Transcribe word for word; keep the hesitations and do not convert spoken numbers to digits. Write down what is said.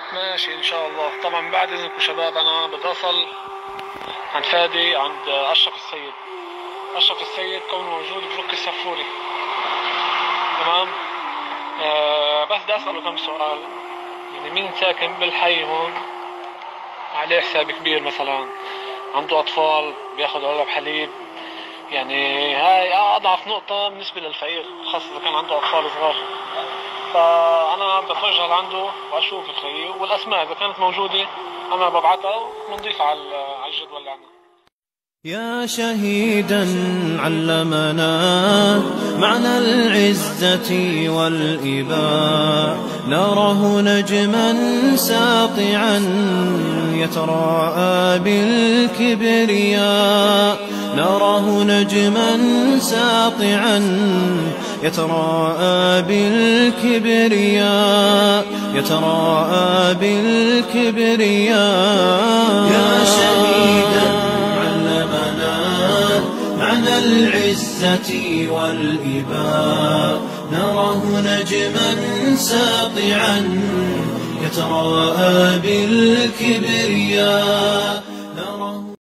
ماشي ان شاء الله. طبعا بعد اذنكم شباب انا بدي اصل عند فادي، عند اشرف السيد. اشرف السيد كونه موجود بفك السفوري. تمام. آه بس بدي اساله كم سؤال. يعني مين ساكن بالحي هون عليه حساب كبير، مثلا عنده اطفال بياخذ علب حليب، يعني هاي اضعف نقطة بالنسبة للفقير، خاصة اذا كان عنده اطفال صغار. فانا بتوجه لعنده واشوف الخي، والاسماء اذا كانت موجودة انا ببعتها ونضيفها على على الجدول اللي عندنا. يا شهيدا علمنا معنى العزة والإباء، نراه نجما ساطعا يتراءى بالكبرياء، نراه نجما ساطعا يتراءى بالكبرياء، يتراءى بالكبرياء. يا شهيدا معنى العزة والإباء، نراه نجما ساطعا يتراءى بالكبرياء.